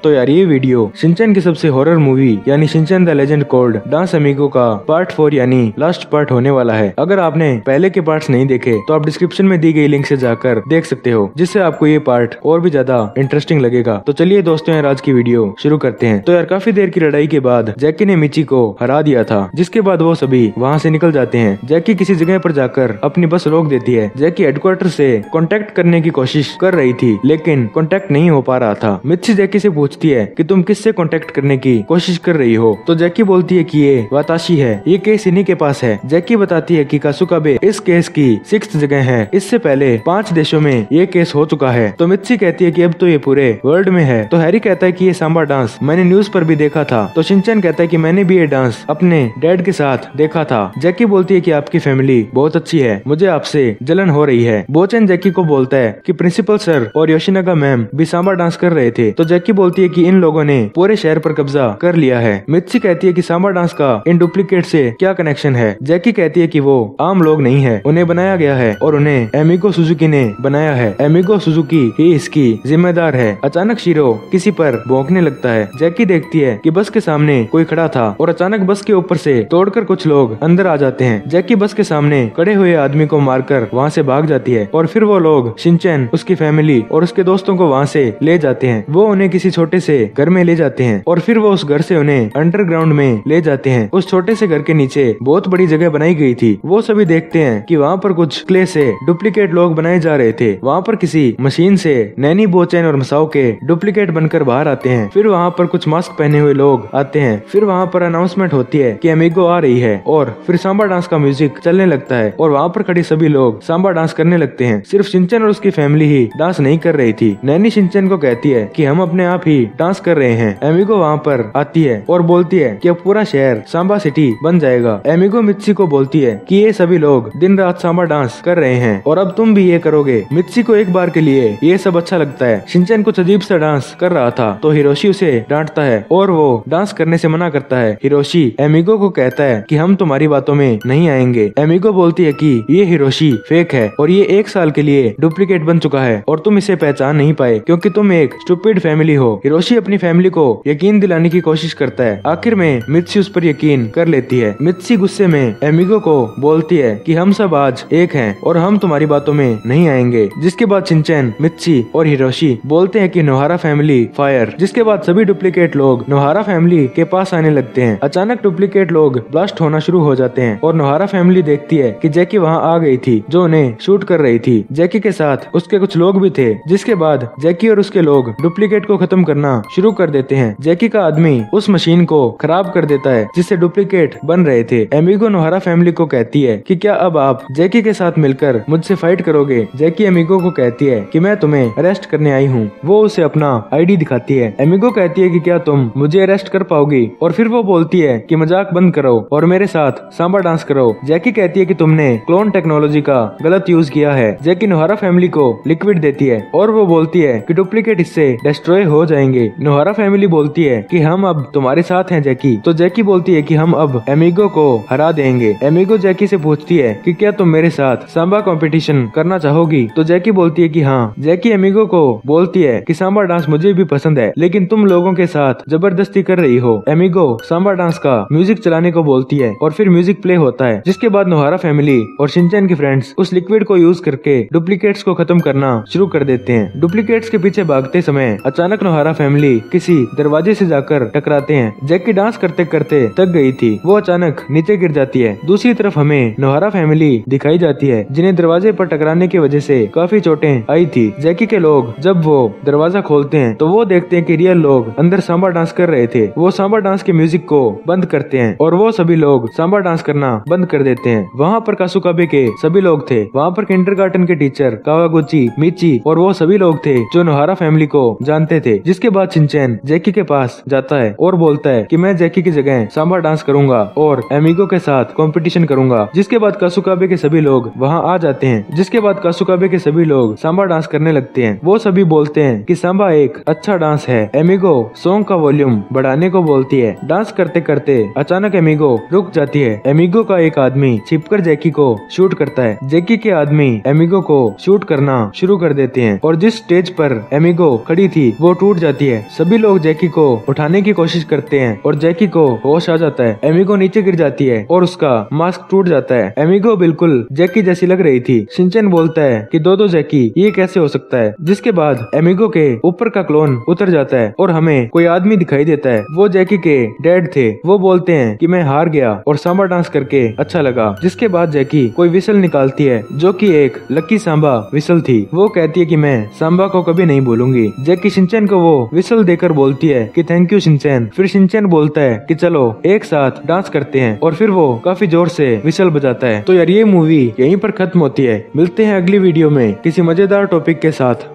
तो यार ये वीडियो शिनचैन की सबसे हॉरर मूवी यानी Shinchan the legend called dance amigo का पार्ट 4 यानी लास्ट पार्ट होने वाला है। अगर आपने पहले के पार्ट्स नहीं देखे तो आप डिस्क्रिप्शन में दी गई लिंक से जाकर देख सकते हो, जिससे आपको ये पार्ट और भी ज्यादा इंटरेस्टिंग लगेगा। तो चलिए दोस्तों यार आज की वीडियो शुरू करते हैं। तो यार काफी देर की लड़ाई के बाद जैकी ने मिची को हरा दिया था, जिसके बाद वो सभी वहाँ से निकल जाते हैं। जैकी किसी जगह पर जाकर अपनी बस रोक देती है। जैकी हेडक्वार्टर से कांटेक्ट करने की कोशिश कर रही थी, लेकिन कांटेक्ट नहीं हो पा रहा था। मिची जैकी से पूछती है कि तुम किससे कांटेक्ट करने की कोशिश कर रही हो, तो जैकी बोलती है कि ये वाताशी है, ये केस इन्हीं के पास है। जैकी बताती है कि कासुकाबे इस केस की 6th जगह है, इससे पहले 5 देशों में ये केस हो चुका है। तो मिची कहती है कि अब तो ये पूरे वर्ल्ड में है। तो हैरी कहता है कि ये सांबा डांस मैंने न्यूज पर भी देखा था। तो शिनचैन कहता है कि मैंने भी ये डांस अपने डैड के साथ देखा था। जैकी बोलती है कि आपकी फैमिली बहुत अच्छी है, मुझे आपसे जलन हो रही है। बोचन जैकी को बोलता है कि प्रिंसिपल सर और योशिनागा मैम भी सांबा डांस कर रहे थे। तो जैकी बोलती है कि इन लोगों ने पूरे शहर पर कब्जा कर लिया है। मिची कहती है कि सांबा डांस का इन डुप्लीकेट से क्या कनेक्शन है। जैकी कहती है कि वो आम लोग नहीं है, उन्हें बनाया गया है और उन्हें एमिगो सुजुकी ने बनाया है। एमिगो सुजुकी ही इसकी जिम्मेदार है। अचानक शिरो किसी पर भौंकने लगता है। जैकी देखती है कि बस के सामने कोई खड़ा था और अचानक बस के ऊपर से तोड़कर कुछ लोग अंदर आ जाते हैं। जैकी बस के सामने खड़े हुए आदमी को मारकर वहाँ से भाग जाती है और फिर वो लोग शिनचैन, उसकी फैमिली और उसके दोस्तों को वहाँ से ले जाते हैं। वो उन्हें किसी छोटे से घर में ले जाते हैं और फिर वो उस घर से उन्हें अंडरग्राउंड में ले जाते हैं। उस छोटे से घर के नीचे बहुत बड़ी जगह बनाई गई थी। वो सभी देखते हैं कि वहाँ पर कुछ क्ले से डुप्लीकेट लोग बनाए जा रहे थे। वहाँ पर किसी मशीन से नैनी, बोचैन और मसाओ के डुप्लीकेट बनकर बाहर आते हैं। फिर वहाँ पर कुछ मास्क पहने हुए लोग आते हैं। फिर वहाँ पर अनाउंसमेंट होती है कि अमीगो आ रही है और फिर सांबा डांस का म्यूजिक चलने लगता है और वहाँ पर खड़ी सभी लोग सांबा डांस करने लगते हैं। सिर्फ शिनचैन और उसकी फैमिली ही डांस नहीं कर रही थी। नैनी शिनचैन को कहती है कि हम अपने आप ही डांस कर रहे हैं। एमिगो वहाँ पर आती है और बोलती है कि अब पूरा शहर सांबा सिटी बन जाएगा। एमिगो मित्सी को बोलती है कि ये सभी लोग दिन रात सांबा डांस कर रहे हैं और अब तुम भी ये करोगे। मित्सी को एक बार के लिए ये सब अच्छा लगता है। शिनचैन कुछ अजीब सा डांस कर रहा था तो हिरोशी उसे डांटता है और वो डांस करने से मना करता है। हिरोशी एमिगो को कहता है कि हम तुम्हारी बातों में नहीं आएंगे। एमिगो बोलती है कि ये हिरोशी फेक है और ये 1 साल के लिए डुप्लीकेट बन चुका है और तुम इसे पहचान नहीं पाए क्योंकि तुम एक स्टूपिड फैमिली हो। हिरोशी अपनी फैमिली को यकीन दिलाने की कोशिश करता है। आखिर में मित्सी उस पर यकीन कर लेती है। मित्सी गुस्से में एमिगो को बोलती है कि हम सब आज एक हैं और हम तुम्हारी बातों में नहीं आएंगे। जिसके बाद शिनचैन, मित्सी और हिरोशी बोलते हैं कि नोहारा फैमिली फायर। जिसके बाद सभी डुप्लीकेट लोग नोहारा फैमिली के पास आने लगते हैं। अचानक डुप्लीकेट लोग ब्लास्ट होना शुरू हो जाते हैं और नोहारा फैमिली देखती है कि जैकी वहाँ आ गई थी जो उन्हें शूट कर रही थी। जैकी के साथ उसके कुछ लोग भी थे। जिसके बाद जैकी और उसके लोग डुप्लीकेट को खत्म करना शुरू कर देते हैं। जैकी का आदमी उस मशीन को खराब कर देता है जिससे डुप्लीकेट बन रहे थे। एमिगो नोहारा फैमिली को कहती है कि क्या अब आप जैकी के साथ मिलकर मुझसे फाइट करोगे। जैकी एमिगो को कहती है कि मैं तुम्हें अरेस्ट करने आई हूँ। वो उसे अपना आईडी दिखाती है। एमिगो कहती है कि क्या तुम मुझे अरेस्ट कर पाओगी और फिर वो बोलती है कि मजाक बंद करो और मेरे साथ सांबा डांस करो। जैकी कहती है कि तुमने क्लोन टेक्नोलॉजी का गलत यूज किया है। जैकी नोहारा फैमिली को लिक्विड देती है और वो बोलती है कि डुप्लीकेट इससे डिस्ट्रॉय हो जाएंगे। नोहारा फैमिली बोलती है कि हम अब तुम्हारे साथ हैं जैकी। तो जैकी बोलती है कि हम अब एमिगो को हरा देंगे। एमिगो जैकी से पूछती है कि क्या तुम मेरे साथ सांबा कंपटीशन करना चाहोगी। तो जैकी बोलती है कि हाँ। जैकी एमिगो को बोलती है कि सांबा डांस मुझे भी पसंद है, लेकिन तुम लोगों के साथ जबरदस्ती कर रही हो। एमिगो सांबा डांस का म्यूजिक चलाने को बोलती है और फिर म्यूजिक प्ले होता है। जिसके बाद नोहारा फैमिली और शिनचैन के फ्रेंड्स उस लिक्विड को यूज करके डुप्लीकेट्स को खत्म करना शुरू कर देते हैं। डुप्लीकेट्स के पीछे भागते समय अचानक नोहारा फैमिली किसी दरवाजे से जाकर टकराते हैं। जैकी डांस करते करते थक गई थी, वो अचानक नीचे गिर जाती है। दूसरी तरफ हमें नोहारा फैमिली दिखाई जाती है जिन्हें दरवाजे पर टकराने की वजह से काफी चोटें आई थी। जैकी के लोग जब वो दरवाजा खोलते हैं तो वो देखते हैं कि रियल लोग अंदर सांबा डांस कर रहे थे। वो सांबा डांस के म्यूजिक को बंद करते हैं और वो सभी लोग सांबा डांस करना बंद कर देते हैं। वहाँ पर कासुकाबे के सभी लोग थे। वहाँ पर किंडरगार्टन के टीचर कावागुची, मिची और वो सभी लोग थे जो नोहारा फैमिली को जानते थे। जिसके बाद शिनचैन जैकी के पास जाता है और बोलता है कि मैं जैकी की जगह सांबा डांस करूंगा और एमिगो के साथ कंपटीशन करूंगा। जिसके बाद कासुकाबे के सभी लोग वहाँ आ जाते हैं। जिसके बाद कासुकाबे के सभी लोग सांबा डांस करने लगते हैं। वो सभी बोलते हैं कि सांबा एक अच्छा डांस है। एमिगो सॉन्ग का वॉल्यूम बढ़ाने को बोलती है। डांस करते करते अचानक एमिगो रुक जाती है। एमिगो का एक आदमी छिपकर जैकी को शूट करता है। जैकी के आदमी एमिगो को शूट करना शुरू कर देते हैं और जिस स्टेज पर एमिगो खड़ी थी वो टूट जाती जाती है। सभी लोग जैकी को उठाने की कोशिश करते हैं और जैकी को होश आ जाता है। एमिगो नीचे गिर जाती है और उसका मास्क टूट जाता है। एमिगो बिल्कुल जैकी जैसी लग रही थी। शिनचैन बोलता है कि दो जैकी, ये कैसे हो सकता है। जिसके बाद एमिगो के ऊपर का क्लोन उतर जाता है और हमें कोई आदमी दिखाई देता है। वो जैकी के डैड थे। वो बोलते हैं कि मैं हार गया और सांबा डांस करके अच्छा लगा। जिसके बाद जैकी कोई विसल निकालती है जो कि एक लकी सांबा विसल थी। वो कहती है कि मैं सांबा को कभी नहीं भूलूंगी। जैकी शिनचैन को वो विसल देकर बोलती है कि थैंक यू शिनचैन। फिर शिनचैन बोलता है कि चलो एक साथ डांस करते हैं और फिर वो काफी जोर से विसल बजाता है। तो यार ये मूवी यहीं पर खत्म होती है। मिलते हैं अगली वीडियो में किसी मजेदार टॉपिक के साथ।